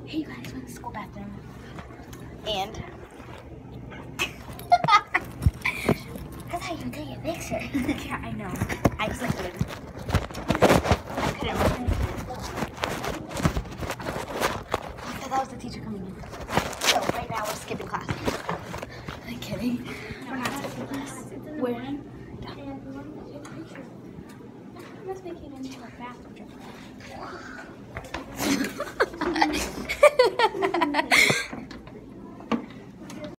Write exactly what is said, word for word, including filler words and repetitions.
Hey, you guys, we're in the school bathroom. And I thought you would take a picture. Yeah, I know. I just like it. I couldn't. I thought that was the teacher coming in. So right now we're skipping class. I'm kidding. We're not skipping class. We're in. Let's make it into a bathroom.